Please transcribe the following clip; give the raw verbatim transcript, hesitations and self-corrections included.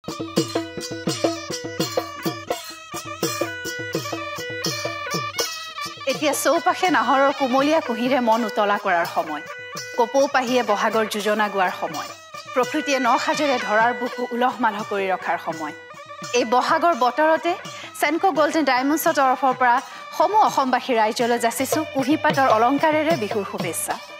এতিয়া চৌপাশে নাহৰৰ কুমলীয়া কুঁহিৰে মন উতলা কৰাৰ সময় কপৌ পাহিয়ে বহাগৰ যোজনা গোৱাৰ সময় প্ৰকৃতিয়ে ন সাজেৰে ধৰাৰ বুকু উলহ মালহ কৰি ৰখাৰ সময় এই বহাগৰ বতৰতে সেনকো গোল্ডেন ডায়মণ্ডছৰ তৰফৰ পৰা সমূহ অসমবাসী ৰাইজলৈ যাচিছো কুঁহিপাতৰ অলংকাৰেৰে বিহুৰ শুভেচ্ছা